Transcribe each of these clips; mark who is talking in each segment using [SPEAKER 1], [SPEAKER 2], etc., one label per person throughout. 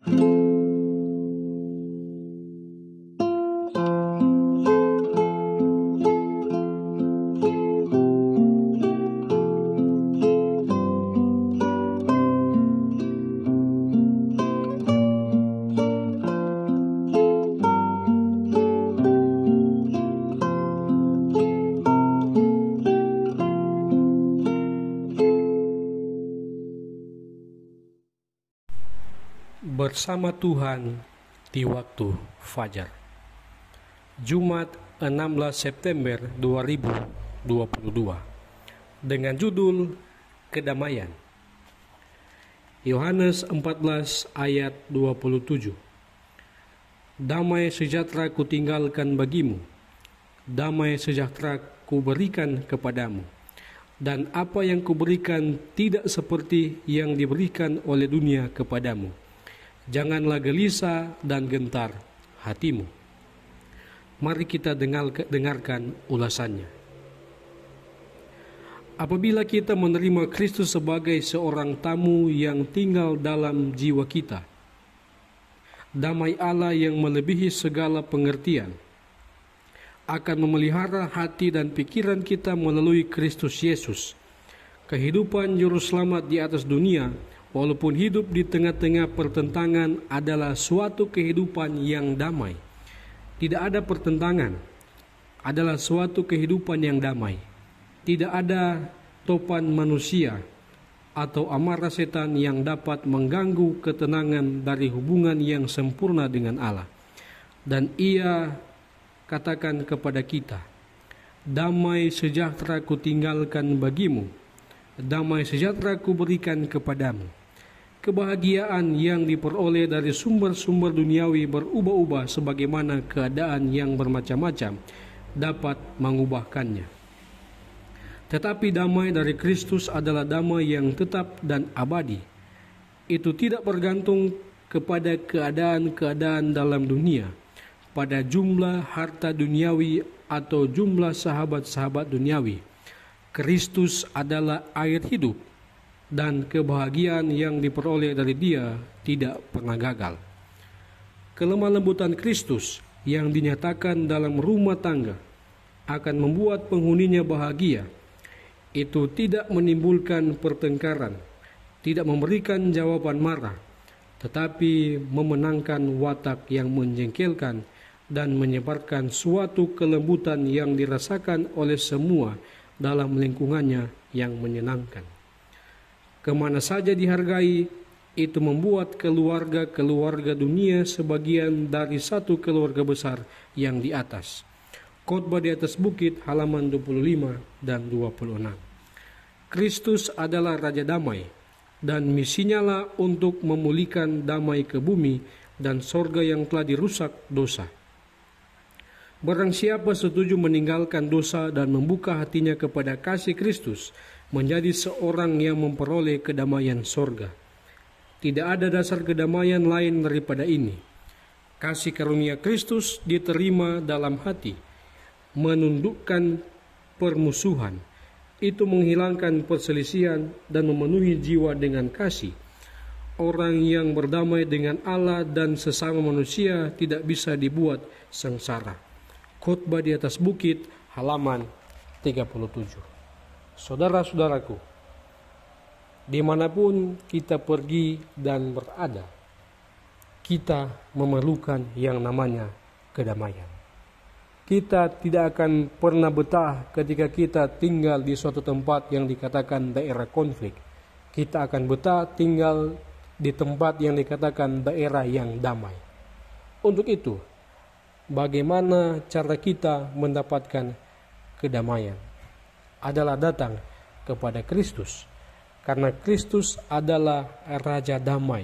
[SPEAKER 1] Bersama Tuhan di waktu fajar. Jumat 16 September 2022 dengan judul Kedamaian. Yohanes 14 ayat 27. Damai sejahtera kutinggalkan bagimu, damai sejahtera kuberikan kepadamu, dan apa yang kuberikan tidak seperti yang diberikan oleh dunia kepadamu. Janganlah gelisah dan gentar hatimu. Mari kita dengarkan ulasannya. Apabila kita menerima Kristus sebagai seorang tamu yang tinggal dalam jiwa kita, damai Allah yang melebihi segala pengertian akan memelihara hati dan pikiran kita melalui Kristus Yesus. Kehidupan juru selamat di atas dunia, walaupun hidup di tengah-tengah pertentangan, adalah suatu kehidupan yang damai. Tidak ada pertentangan, adalah suatu kehidupan yang damai. Tidak ada topan manusia atau amarah setan yang dapat mengganggu ketenangan dari hubungan yang sempurna dengan Allah. Dan Ia katakan kepada kita, damai sejahtera kutinggalkan bagimu, damai sejahtera kuberikan kepadamu. Kebahagiaan yang diperoleh dari sumber-sumber duniawi berubah-ubah sebagaimana keadaan yang bermacam-macam dapat mengubahkannya. Tetapi damai dari Kristus adalah damai yang tetap dan abadi. Itu tidak bergantung kepada keadaan-keadaan dalam dunia, pada jumlah harta duniawi atau jumlah sahabat-sahabat duniawi. Kristus adalah air hidup, dan kebahagiaan yang diperoleh dari Dia tidak pernah gagal. Kelemah lembutan Kristus yang dinyatakan dalam rumah tangga akan membuat penghuninya bahagia. Itu tidak menimbulkan pertengkaran, tidak memberikan jawaban marah, tetapi memenangkan watak yang menjengkelkan dan menyebarkan suatu kelembutan yang dirasakan oleh semua dalam lingkungannya yang menyenangkan. Kemana saja dihargai, itu membuat keluarga-keluarga dunia sebagian dari satu keluarga besar yang di atas. Khotbah di atas bukit halaman 25 dan 26. Kristus adalah Raja Damai, dan misinya lah untuk memulihkan damai ke bumi dan sorga yang telah dirusak dosa. Barang siapa setuju meninggalkan dosa dan membuka hatinya kepada kasih Kristus, menjadi seorang yang memperoleh kedamaian sorga. Tidak ada dasar kedamaian lain daripada ini. Kasih karunia Kristus diterima dalam hati, menundukkan permusuhan. Itu menghilangkan perselisihan dan memenuhi jiwa dengan kasih. Orang yang berdamai dengan Allah dan sesama manusia tidak bisa dibuat sengsara. Khotbah di atas bukit halaman 37. Saudara-saudaraku, dimanapun kita pergi dan berada, kita memerlukan yang namanya kedamaian. Kita tidak akan pernah betah ketika kita tinggal di suatu tempat yang dikatakan daerah konflik. Kita akan betah tinggal di tempat yang dikatakan daerah yang damai. Untuk itu, bagaimana cara kita mendapatkan kedamaian? Adalah datang kepada Kristus, karena Kristus adalah Raja Damai.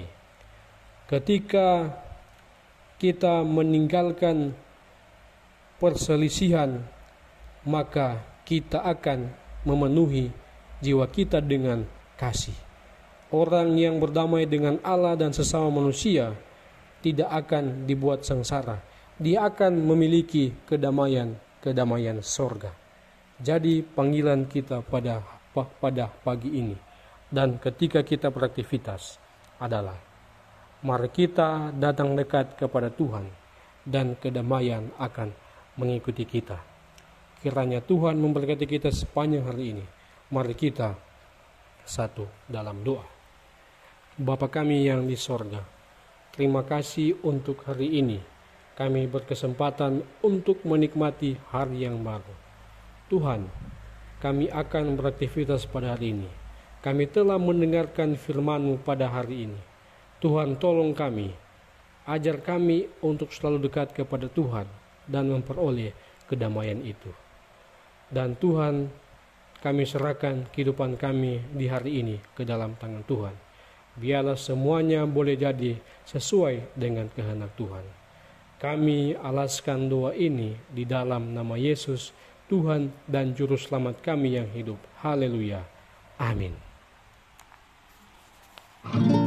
[SPEAKER 1] Ketika kita meninggalkan perselisihan, maka kita akan memenuhi jiwa kita dengan kasih. Orang yang berdamai dengan Allah dan sesama manusia tidak akan dibuat sengsara. Dia akan memiliki kedamaian sorga. Jadi panggilan kita pada pagi ini dan ketika kita beraktivitas adalah Mari kita datang dekat kepada Tuhan dan kedamaian akan mengikuti kita. Kiranya Tuhan memberkati kita sepanjang hari ini. Mari kita satu dalam doa. Bapa kami yang di sorga, terima kasih untuk hari ini. Kami berkesempatan untuk menikmati hari yang baru. Tuhan, kami akan beraktivitas pada hari ini. Kami telah mendengarkan firman-Mu pada hari ini. Tuhan, tolong kami, ajar kami untuk selalu dekat kepada Tuhan dan memperoleh kedamaian itu. Dan Tuhan, kami serahkan kehidupan kami di hari ini ke dalam tangan Tuhan. Biarlah semuanya boleh jadi sesuai dengan kehendak Tuhan. Kami alaskan doa ini di dalam nama Yesus, Tuhan dan Juru Selamat kami yang hidup. Haleluya. Amin.